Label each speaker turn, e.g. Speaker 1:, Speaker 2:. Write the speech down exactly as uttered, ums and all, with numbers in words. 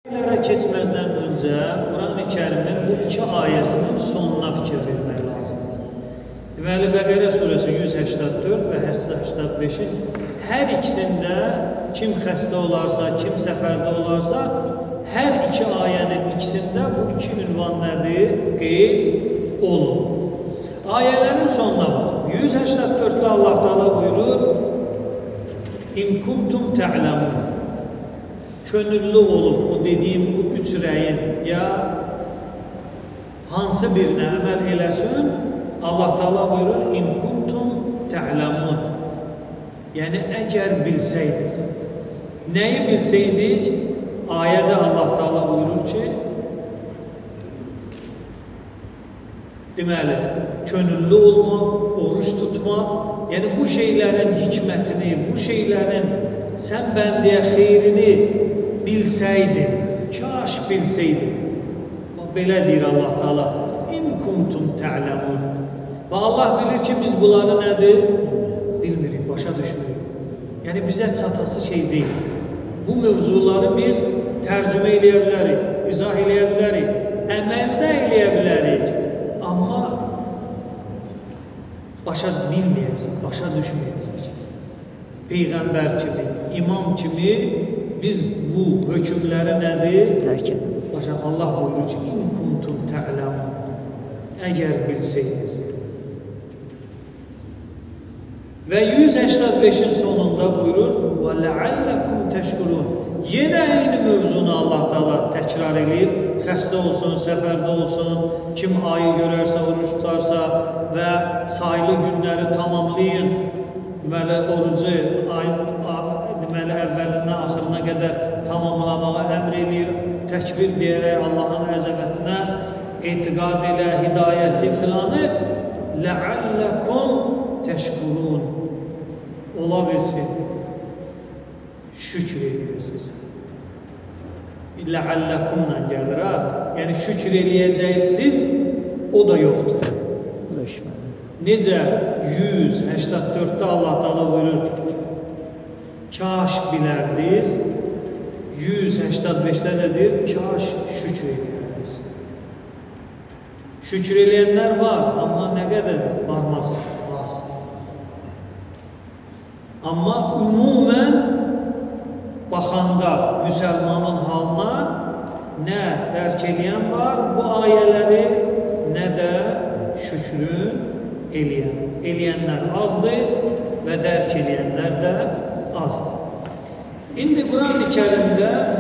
Speaker 1: Ayələrə keçməzdən öncə Quran-ı Kərimin bu iki ayəsinin sonuna fikir vermək lazımdır. Deməli, Bəqərə surəsi yüz səksən dörd və səksən beşin hər ikisində kim xəstə olarsa, kim səfərdə olarsa, hər iki ayənin ikisində bu iki ünvan nədir? Qeyd olun. Ayələrin sonuna bax. yüz səksən dörddə Allah Teala buyurur: İn kuntum ta'lamun. Könüllü olub, o dediyim bu üç rəyin ya hansı birinə əməl eləsin, Allah Teala buyurur: İn kuntum ta'lamun. Yəni, əgər bilsəydiniz. Nəyi bilsəydik? Ayədə Allah Teala buyurur ki, deməli, könüllü olmaq, oruç tutmaq, yəni bu şeylərin hikmətini, bu şeylərin sən bəndiyə xeyrini bilsəydin, kaş bilsəydin. Belə deyir Allah Teala: İn kuntum ta'lamun. Və Allah bilir ki, biz bunları nədir? Bilmirik, başa düşmürük. Yəni, bizə çatası şey deyil. Bu mövzuları biz tərcümə eləyə bilərik, izah eləyə bilərik, əməldə eləyə bilərik. Amma başa bilməyəcək, başa düşməyəcək. Peyğəmbər kimi, imam kimi biz bu hökmləri nədir? Başa Allah buyurur ki, İn kuntum ta'lamun. Əgər bilsəydiniz. Və yüz səksən beşin sonunda buyurur: Və ləalləkum təşkurun. Yenə eyni mövzunu Allah Teala təkrar edir. Xəstə olsun, səfərdə olsun, kim ayı görərsə, oruç tutarsa və sayılı günləri tamamlayın. Deməli, orucu ayın deməli, əvvəlindən axırına qədər tamamlamağa əmr edir. Təkbir deyərək Allahın əzəmətinə etiqad elə, hidayəti filanı. Ləalləkum təşkurun. Ola bilsin, şükür edirsiniz. Ləalləkumla gəlir, ha? Yəni, şükür eləyəcəksiniz, o da yoxdur. Necə yüz səksən dörddə Allah Teala buyurur: Kaş bilərdiniz. yüz səksən beşdə də deyir: Kaş şükür eləyərdiniz. Şükür eləyənlər var, amma nə qədərdir? Barmaq az. Amma ümumən baxanda müsəlmanın halına nə dərk eləyən var bu ayələri, nə də şükrün eləyən. Eləyənlər azdır və dərk eləyənlər də azdır. İndi Quran-ı Kərimdə